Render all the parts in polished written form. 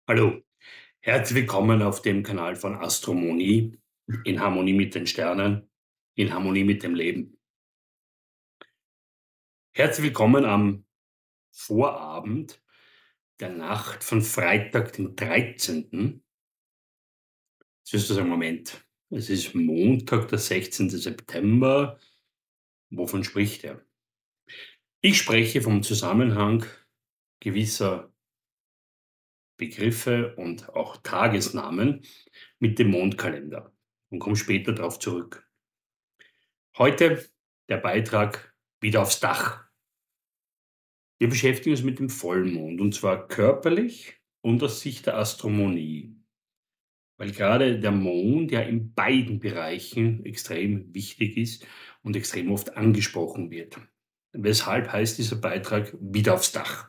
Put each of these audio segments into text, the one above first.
Hallo, herzlich willkommen auf dem Kanal von Astromonie, in Harmonie mit den Sternen, in Harmonie mit dem Leben. Herzlich willkommen am Vorabend der Nacht von Freitag, dem 13. Jetzt wirst du sagen, Moment, es ist Montag, der 16. September. Wovon spricht er? Ich spreche vom Zusammenhang gewisser Begriffe und auch Tagesnamen mit dem Mondkalender und komme später darauf zurück. Heute der Beitrag wieder aufs Dach. Wir beschäftigen uns mit dem Vollmond und zwar körperlich und aus Sicht der Astronomie, weil gerade der Mond ja in beiden Bereichen extrem wichtig ist und extrem oft angesprochen wird. Weshalb heißt dieser Beitrag wieder aufs Dach?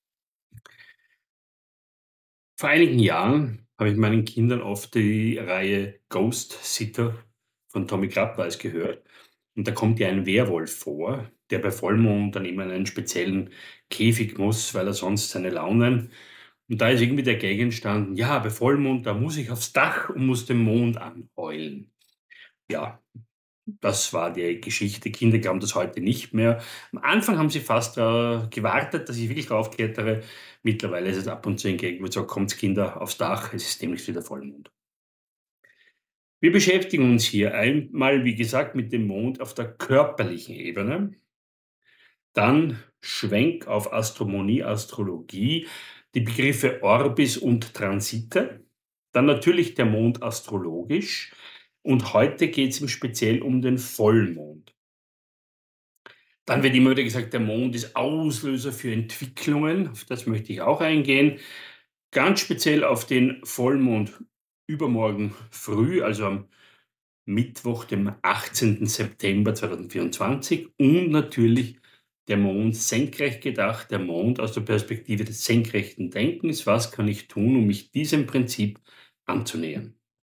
Vor einigen Jahren habe ich meinen Kindern oft die Reihe Ghost Sitter von Tommy Krabweis gehört. Und da kommt ja ein Werwolf vor, der bei Vollmond dann immer in einen speziellen Käfig muss, weil er sonst seine Launen. Und da ist irgendwie der Gag entstanden, ja, bei Vollmond, da muss ich aufs Dach und muss den Mond anheulen. Ja, das war die Geschichte. Kinder glauben das heute nicht mehr. Am Anfang haben sie fast gewartet, dass ich wirklich raufklettere. Mittlerweile ist es ab und zu ein Gag, wo ich sage, kommt Kinder aufs Dach, es ist demnächst wieder Vollmond. Wir beschäftigen uns hier einmal, wie gesagt, mit dem Mond auf der körperlichen Ebene. Dann Schwenk auf Astronomie, Astrologie, die Begriffe Orbis und Transite. Dann natürlich der Mond astrologisch. Und heute geht es im Speziell um den Vollmond. Dann wird immer wieder gesagt, der Mond ist Auslöser für Entwicklungen. Auf das möchte ich auch eingehen. Ganz speziell auf den Vollmond übermorgen früh, also am Mittwoch, dem 18. September 2024. Und natürlich der Mond senkrecht gedacht, der Mond aus der Perspektive des senkrechten Denkens. Was kann ich tun, um mich diesem Prinzip anzunähern?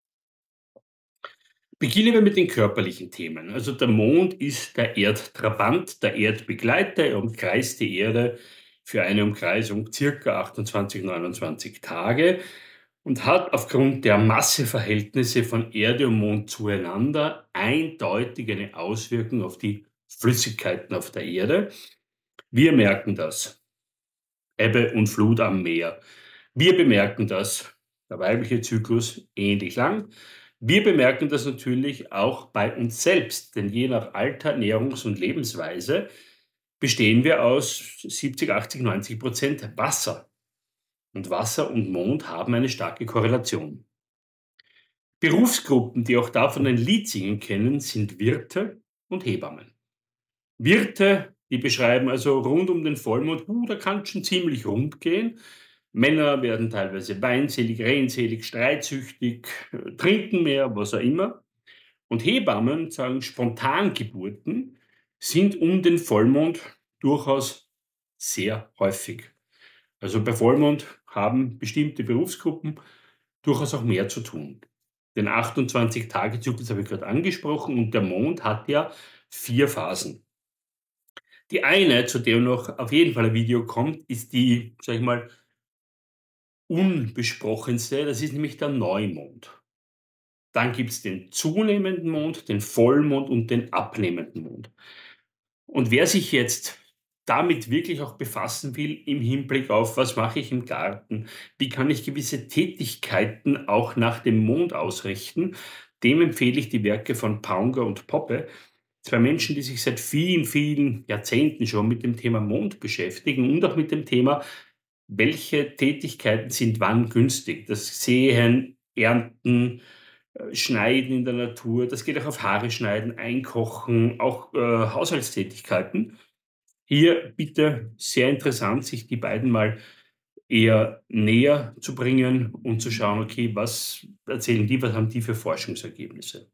Beginnen wir mit den körperlichen Themen. Also der Mond ist der Erdtrabant, der Erdbegleiter. Er umkreist die Erde für eine Umkreisung circa 28, 29 Tage und hat aufgrund der Masseverhältnisse von Erde und Mond zueinander eindeutig eine Auswirkung auf die Flüssigkeiten auf der Erde. Wir merken das. Ebbe und Flut am Meer. Wir bemerken das. Der weibliche Zyklus ähnlich lang. Wir bemerken das natürlich auch bei uns selbst, denn je nach Alter, Ernährungs- und Lebensweise bestehen wir aus 70, 80, 90% Wasser. Und Wasser und Mond haben eine starke Korrelation. Berufsgruppen, die auch davon ein Lied singen kennen, sind Wirte und Hebammen. Wirte, die beschreiben also rund um den Vollmond, da kann es schon ziemlich rund gehen. Männer werden teilweise weinselig, redselig, streitsüchtig, trinken mehr, was auch immer. Und Hebammen sagen, Spontangeburten sind um den Vollmond durchaus sehr häufig. Also bei Vollmond haben bestimmte Berufsgruppen durchaus auch mehr zu tun. Den 28-Tage-Zyklus habe ich gerade angesprochen und der Mond hat ja 4 Phasen. Die eine, zu der noch auf jeden Fall ein Video kommt, ist die, sage ich mal, unbesprochenste. Das ist nämlich der Neumond. Dann gibt es den zunehmenden Mond, den Vollmond und den abnehmenden Mond. Und wer sich jetzt damit wirklich auch befassen will im Hinblick auf, was mache ich im Garten, wie kann ich gewisse Tätigkeiten auch nach dem Mond ausrichten, dem empfehle ich die Werke von Paunger und Poppe. 2 Menschen, die sich seit vielen, vielen Jahrzehnten schon mit dem Thema Mond beschäftigen und auch mit dem Thema, welche Tätigkeiten sind wann günstig. Das Säen, Ernten, Schneiden in der Natur, das geht auch auf Haare schneiden, Einkochen, auch Haushaltstätigkeiten. Hier bitte sehr interessant, sich die beiden mal eher näher zu bringen und zu schauen, okay, was erzählen die, was haben die für Forschungsergebnisse.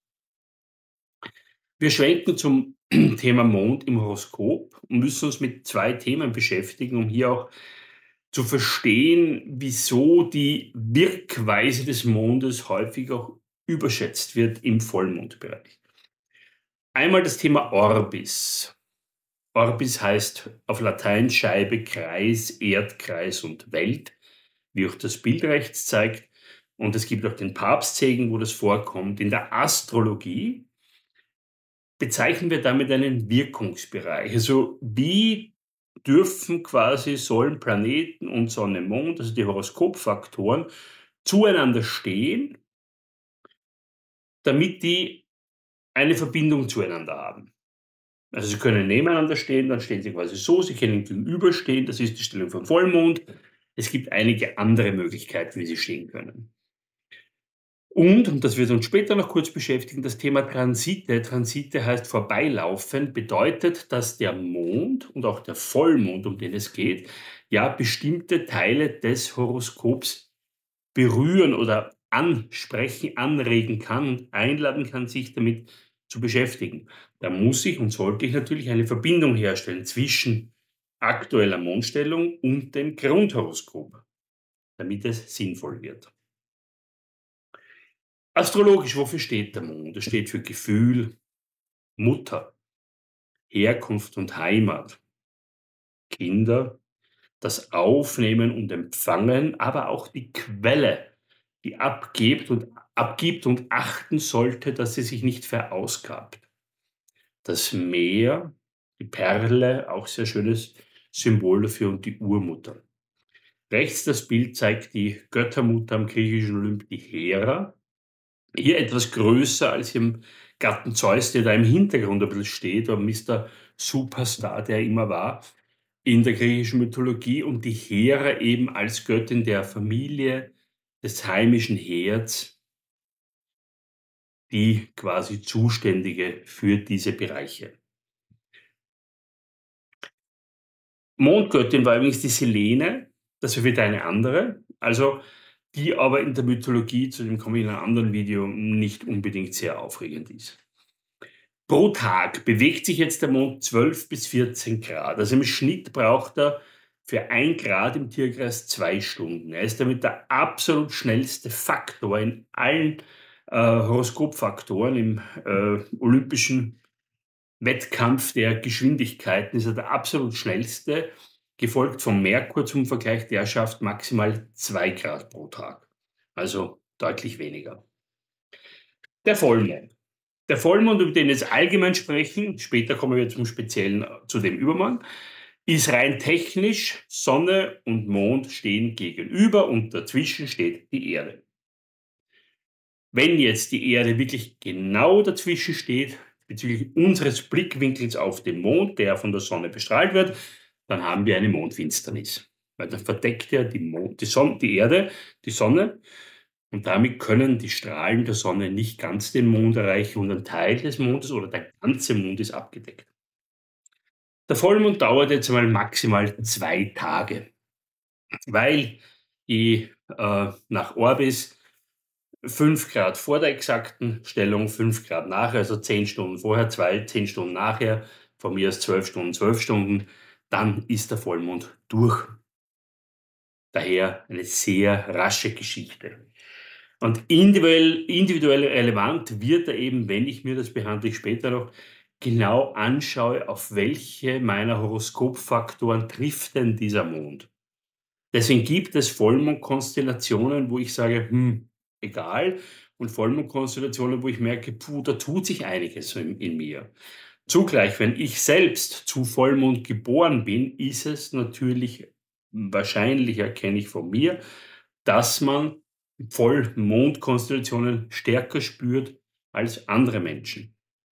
Wir schwenken zum Thema Mond im Horoskop und müssen uns mit 2 Themen beschäftigen, um hier auch zu verstehen, wieso die Wirkweise des Mondes häufig auch überschätzt wird im Vollmondbereich. Einmal das Thema Orbis. Orbis heißt auf Latein Scheibe, Kreis, Erdkreis und Welt. wie auch das Bild rechts zeigt. Und es gibt auch den Papstsegen, wo das vorkommt. In der Astrologie bezeichnen wir damit einen Wirkungsbereich. Also wie sollen Planeten und Sonne, Mond, also die Horoskopfaktoren, zueinander stehen, damit die eine Verbindung zueinander haben. Also sie können nebeneinander stehen, dann stehen sie quasi so, sie können gegenüberstehen, das ist die Stellung vom Vollmond. Es gibt einige andere Möglichkeiten, wie sie stehen können. Und das wird uns später noch kurz beschäftigen, das Thema Transite. Transite heißt vorbeilaufen, bedeutet, dass der Mond und auch der Vollmond, um den es geht, ja bestimmte Teile des Horoskops berühren oder ansprechen, anregen kann und einladen kann, sich damit zu beschäftigen. Da muss ich und sollte ich natürlich eine Verbindung herstellen zwischen aktueller Mondstellung und dem Grundhoroskop, damit es sinnvoll wird. Astrologisch, wofür steht der Mond? Er steht für Gefühl, Mutter, Herkunft und Heimat, Kinder, das Aufnehmen und Empfangen, aber auch die Quelle, die abgibt und achten sollte, dass sie sich nicht verausgabt. Das Meer, die Perle, auch sehr schönes Symbol dafür, und die Urmutter. Rechts das Bild zeigt die Göttermutter am griechischen Olymp, die Hera. Hier etwas größer als ihrem Gatten Zeus, der da im Hintergrund ein bisschen steht, oder Mister Superstar, der er immer war, in der griechischen Mythologie, und die Hera eben als Göttin der Familie, des heimischen Herds, die quasi Zuständige für diese Bereiche. Mondgöttin war übrigens die Selene, das ist wieder eine andere, also die aber in der Mythologie, zu dem komme ich in einem anderen Video, nicht unbedingt sehr aufregend ist. Pro Tag bewegt sich jetzt der Mond 12 bis 14 Grad. Also im Schnitt braucht er für 1 Grad im Tierkreis 2 Stunden. Er ist damit der absolut schnellste Faktor in allen Horoskopfaktoren im olympischen Wettkampf der Geschwindigkeiten. Ist er der absolut schnellste, gefolgt vom Merkur zum Vergleich. Der schafft maximal 2 Grad pro Tag. Also deutlich weniger. Der Vollmond. Der Vollmond, über den wir jetzt allgemein sprechen, später kommen wir zum Speziellen zu dem Übermorgen, ist rein technisch, Sonne und Mond stehen gegenüber und dazwischen steht die Erde. Wenn jetzt die Erde wirklich genau dazwischen steht, bezüglich unseres Blickwinkels auf den Mond, der von der Sonne bestrahlt wird, dann haben wir eine Mondfinsternis. Weil dann verdeckt ja die Erde die Sonne. Und damit können die Strahlen der Sonne nicht ganz den Mond erreichen und ein Teil des Mondes oder der ganze Mond ist abgedeckt. Der Vollmond dauert jetzt einmal maximal 2 Tage, weil nach Orbis 5 Grad vor der exakten Stellung, 5 Grad nachher, also 10 Stunden vorher, 10 Stunden nachher, von mir aus 12 Stunden, dann ist der Vollmond durch. Daher eine sehr rasche Geschichte. Und individuell relevant wird er eben, wenn ich mir das behandle ich später noch, genau anschaue, auf welche meiner Horoskopfaktoren trifft denn dieser Mond. Deswegen gibt es Vollmondkonstellationen, wo ich sage, egal, und Vollmondkonstellationen, wo ich merke, da tut sich einiges in mir. Zugleich, wenn ich selbst zu Vollmond geboren bin, ist es natürlich wahrscheinlich, erkenne ich von mir, dass man Vollmondkonstellationen stärker spürt als andere Menschen.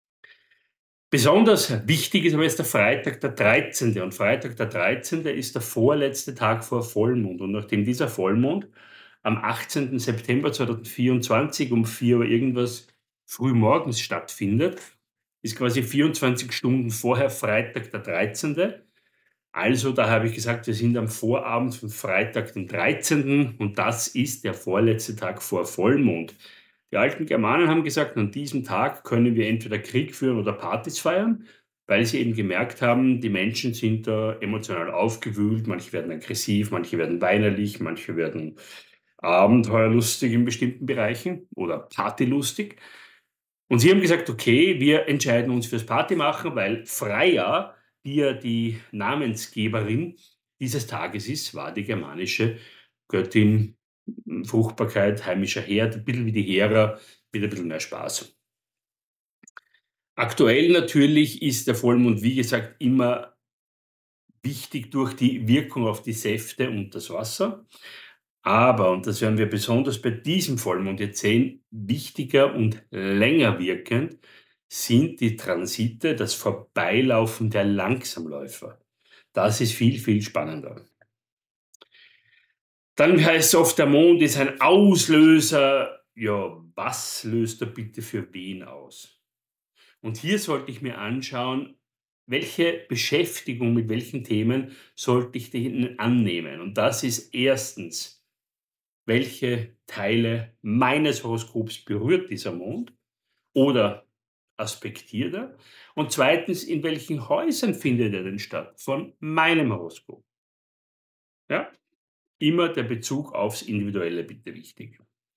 Besonders wichtig ist aber jetzt der Freitag der 13. Und Freitag der 13. ist der vorletzte Tag vor Vollmond. Und nachdem dieser Vollmond am 18. September 2024 um 4 Uhr irgendwas früh morgens stattfindet, ist quasi 24 Stunden vorher Freitag der 13. Also da habe ich gesagt, wir sind am Vorabend von Freitag, den 13. und das ist der vorletzte Tag vor Vollmond. Die alten Germanen haben gesagt, an diesem Tag können wir entweder Krieg führen oder Partys feiern, weil sie eben gemerkt haben, die Menschen sind da emotional aufgewühlt, manche werden aggressiv, manche werden weinerlich, manche werden abenteuerlustig in bestimmten Bereichen oder partylustig. Und sie haben gesagt, okay, wir entscheiden uns fürs Party machen, weil Freya, die ja die Namensgeberin dieses Tages ist, war die germanische Göttin, Fruchtbarkeit, heimischer Herd, ein bisschen wie die Hera, mit ein bisschen mehr Spaß. Aktuell natürlich ist der Vollmond, wie gesagt, immer wichtig durch die Wirkung auf die Säfte und das Wasser. Aber, und das werden wir besonders bei diesem Vollmond jetzt sehen, wichtiger und länger wirkend sind die Transite, das Vorbeilaufen der Langsamläufer. Das ist viel, viel spannender. Dann heißt es oft, der Mond ist ein Auslöser. Ja, was löst er bitte für wen aus? Und hier sollte ich mir anschauen, welche Beschäftigung mit welchen Themen sollte ich denn annehmen? Und das ist erstens, welche Teile meines Horoskops berührt dieser Mond oder aspektiert er? Und zweitens, in welchen Häusern findet er denn statt von meinem Horoskop? Ja, immer der Bezug aufs Individuelle bitte wichtig.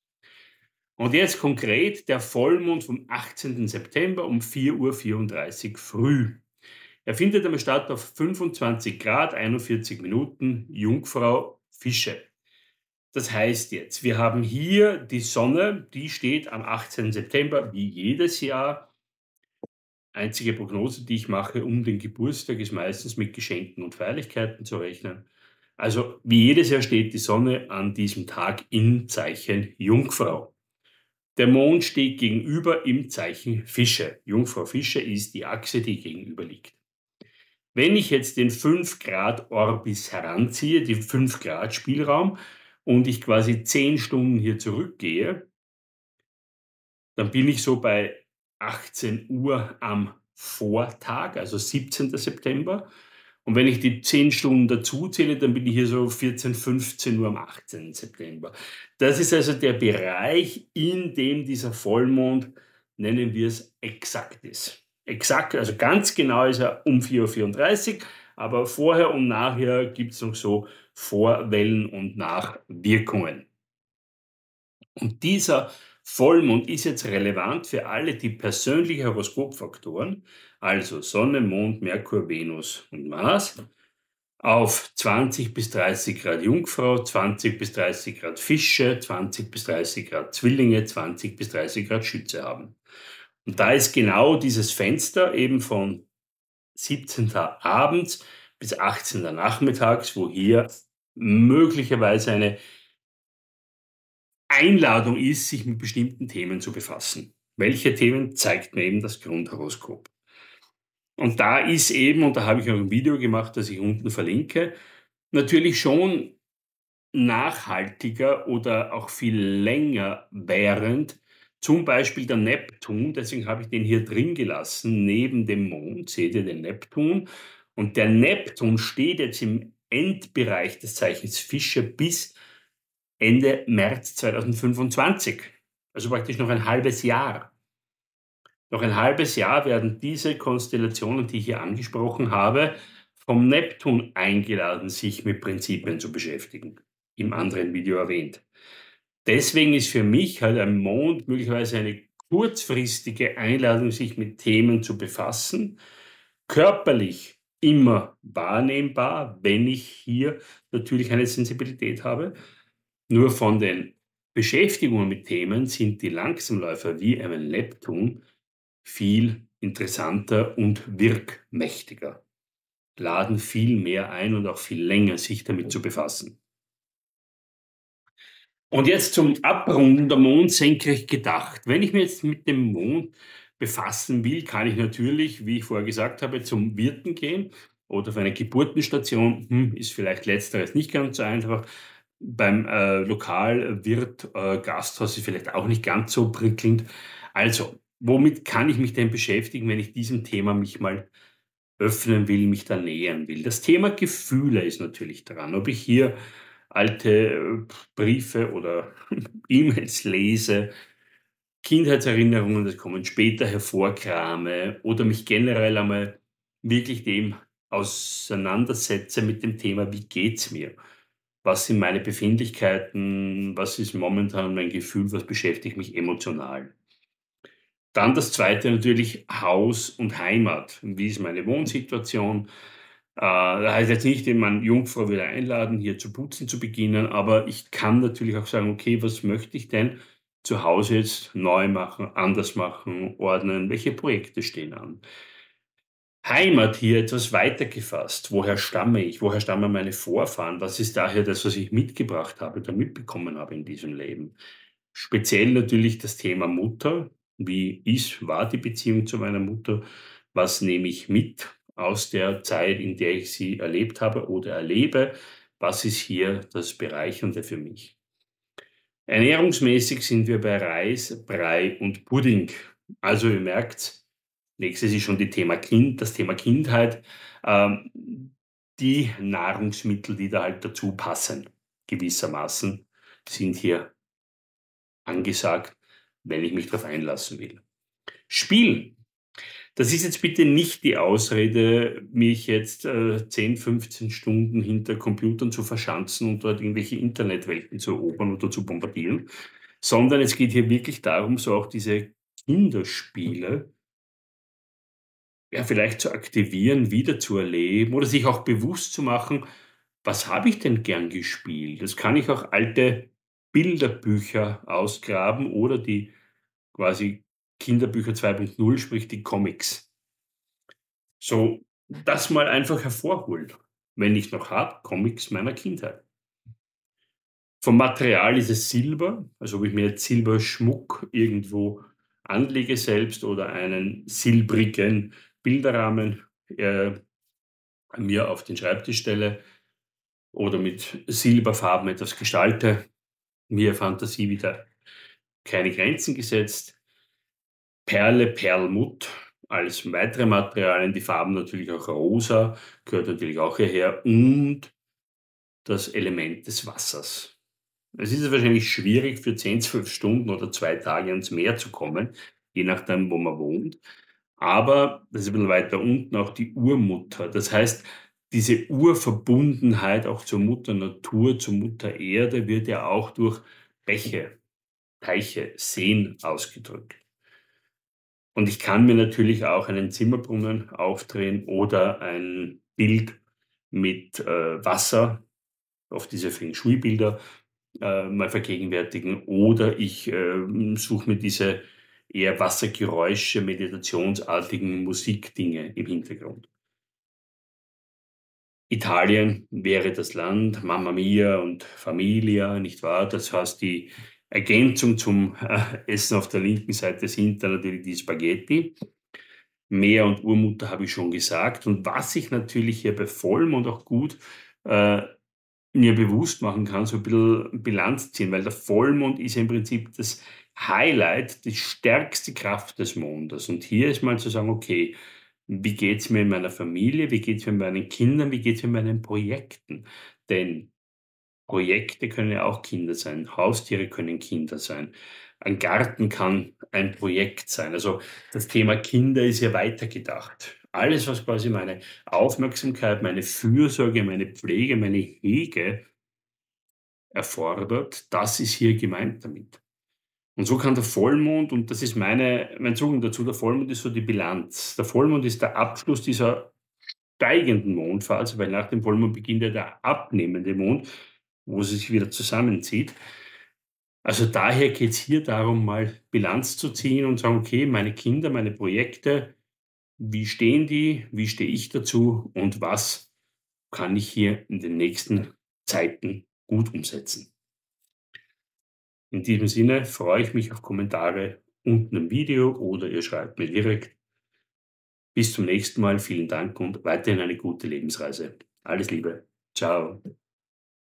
Und jetzt konkret der Vollmond vom 18. September um 4:34 Uhr früh. Er findet einmal statt auf 25 Grad, 41 Minuten, Jungfrau, Fische. Das heißt jetzt, wir haben hier die Sonne, die steht am 18. September wie jedes Jahr. Einzige Prognose, die ich mache um den Geburtstag, ist meistens mit Geschenken und Feierlichkeiten zu rechnen. Also wie jedes Jahr steht die Sonne an diesem Tag im Zeichen Jungfrau. Der Mond steht gegenüber im Zeichen Fische. Jungfrau Fische ist die Achse, die gegenüber liegt. Wenn ich jetzt den 5 Grad Orbis heranziehe, den 5 Grad Spielraum, und ich quasi 10 Stunden hier zurückgehe, dann bin ich so bei 18 Uhr am Vortag, also 17. September. Und wenn ich die 10 Stunden dazuzähle, dann bin ich hier so 14, 15 Uhr am 18. September. Das ist also der Bereich, in dem dieser Vollmond, nennen wir es, exakt ist. Exakt, also ganz genau ist er um 4:34 Uhr, aber vorher und nachher gibt es noch so Vorwellen und Nachwirkungen. Und dieser Vollmond ist jetzt relevant für alle die persönlichen Horoskopfaktoren, also Sonne, Mond, Merkur, Venus und Mars, auf 20 bis 30 Grad Jungfrau, 20 bis 30 Grad Fische, 20 bis 30 Grad Zwillinge, 20 bis 30 Grad Schütze haben. Und da ist genau dieses Fenster eben von 17. abends bis 18. nachmittags, wo hier möglicherweise eine Einladung ist, sich mit bestimmten Themen zu befassen. Welche Themen, zeigt mir eben das Grundhoroskop. Und da ist eben, und da habe ich auch ein Video gemacht, das ich unten verlinke, natürlich schon nachhaltiger oder auch viel länger während, zum Beispiel der Neptun, deswegen habe ich den hier drin gelassen, neben dem Mond, seht ihr den Neptun, und der Neptun steht jetzt im Endbereich des Zeichens Fische bis Ende März 2025, also praktisch noch ein halbes Jahr. Noch ein halbes Jahr werden diese Konstellationen, die ich hier angesprochen habe, vom Neptun eingeladen, sich mit Prinzipien zu beschäftigen. Im anderen Video erwähnt. Deswegen ist für mich halt ein Mond möglicherweise eine kurzfristige Einladung, sich mit Themen zu befassen. Körperlich immer wahrnehmbar, wenn ich hier natürlich eine Sensibilität habe. Nur von den Beschäftigungen mit Themen sind die Langsamläufer wie ein Neptun viel interessanter und wirkmächtiger, laden viel mehr ein und auch viel länger, sich damit zu befassen. Und jetzt zum Abrunden der Mond senkrecht gedacht. Wenn ich mich jetzt mit dem Mond befassen will, kann ich natürlich, wie ich vorher gesagt habe, zum Wirten gehen oder auf eine Geburtenstation. Ist vielleicht letzteres nicht ganz so einfach. Beim Lokalwirt, Gasthaus ist vielleicht auch nicht ganz so prickelnd. Also, womit kann ich mich denn beschäftigen, wenn ich diesem Thema mich mal öffnen will, mich da nähern will? Das Thema Gefühle ist natürlich dran. Ob ich hier alte Briefe oder E-Mails lese, Kindheitserinnerungen, das kommen später hervorkrame oder mich generell einmal wirklich dem auseinandersetze mit dem Thema, wie geht's mir? Was sind meine Befindlichkeiten? Was ist momentan mein Gefühl? Was beschäftigt mich emotional? Dann das Zweite natürlich Haus und Heimat. Wie ist meine Wohnsituation? Das heißt jetzt nicht, meine Jungfrau wieder einladen, hier zu putzen zu beginnen, aber ich kann natürlich auch sagen: „Okay, was möchte ich denn zu Hause jetzt neu machen, anders machen, ordnen? Welche Projekte stehen an?“ Heimat hier etwas weiter gefasst. Woher stamme ich? Woher stammen meine Vorfahren? Was ist daher das, was ich mitgebracht habe oder mitbekommen habe in diesem Leben? Speziell natürlich das Thema Mutter. Wie war die Beziehung zu meiner Mutter? Was nehme ich mit aus der Zeit, in der ich sie erlebt habe oder erlebe? Was ist hier das Bereichernde für mich? Ernährungsmäßig sind wir bei Reis, Brei und Pudding. Also ihr merkt, nächstes ist schon das Thema Kindheit. Die Nahrungsmittel, die da halt dazu passen, gewissermaßen, sind hier angesagt, wenn ich mich darauf einlassen will. Spielen. Das ist jetzt bitte nicht die Ausrede, mich jetzt 10, 15 Stunden hinter Computern zu verschanzen und dort irgendwelche Internetwelten zu erobern oder zu bombardieren, sondern es geht hier wirklich darum, so auch diese Kinderspiele, ja, vielleicht zu aktivieren, wieder zu erleben oder sich auch bewusst zu machen: „Was habe ich denn gern gespielt?“ Das kann ich auch alte Bilderbücher ausgraben oder die quasi Kinderbücher 2.0, sprich die Comics. So, das mal einfach hervorholen, wenn ich noch habe, Comics meiner Kindheit. Vom Material ist es Silber, also ob ich mir jetzt Silberschmuck irgendwo anlege selbst oder einen silbrigen Bilderrahmen, mir auf den Schreibtisch stelle oder mit Silberfarben etwas gestalte, mir Fantasie wieder keine Grenzen gesetzt. Perle, Perlmutt als weitere Materialien, die Farben natürlich auch rosa, gehört natürlich auch hierher und das Element des Wassers. Es ist wahrscheinlich schwierig für 10, 12 Stunden oder 2 Tage ans Meer zu kommen, je nachdem, wo man wohnt. Aber das ist ein bisschen weiter unten auch die Urmutter. Das heißt, diese Urverbundenheit auch zur Mutter Natur, zur Mutter Erde wird ja auch durch Bäche, Teiche, Seen ausgedrückt. Und ich kann mir natürlich auch einen Zimmerbrunnen aufdrehen oder ein Bild mit Wasser, auf diese Feng Shui-Bilder mal vergegenwärtigen. Oder ich suche mir diese eher Wassergeräusche, meditationsartigen Musikdinge im Hintergrund. Italien wäre das Land, Mamma Mia und Familia, nicht wahr? Das heißt, die Ergänzung zum Essen auf der linken Seite sind dann natürlich die Spaghetti. Meer und Urmutter habe ich schon gesagt. Und was ich natürlich hier bei Vollmond auch gut äh, mir bewusst machen kann, so ein bisschen Bilanz ziehen, weil der Vollmond ist ja im Prinzip das Highlight, die stärkste Kraft des Mondes. Und hier ist mal zu sagen: „Okay, wie geht's mir in meiner Familie? Wie geht's mir mit meinen Kindern? Wie geht's mir mit meinen Projekten?“ Denn Projekte können ja auch Kinder sein, Haustiere können Kinder sein. Ein Garten kann ein Projekt sein. Also, das Thema Kinder ist ja weitergedacht. Alles, was quasi meine Aufmerksamkeit, meine Fürsorge, meine Pflege, meine Hege erfordert, das ist hier gemeint damit. Und so kann der Vollmond und das ist mein Zugang dazu, der Vollmond ist so die Bilanz. Der Vollmond ist der Abschluss dieser steigenden Mondphase, weil nach dem Vollmond beginnt ja der abnehmende Mond, wo sie sich wieder zusammenzieht. Also daher geht es hier darum, mal Bilanz zu ziehen und sagen: „Okay, meine Kinder, meine Projekte, wie stehen die? Wie stehe ich dazu? Und was kann ich hier in den nächsten Zeiten gut umsetzen?“ In diesem Sinne freue ich mich auf Kommentare unten im Video oder ihr schreibt mir direkt. Bis zum nächsten Mal. Vielen Dank und weiterhin eine gute Lebensreise. Alles Liebe. Ciao.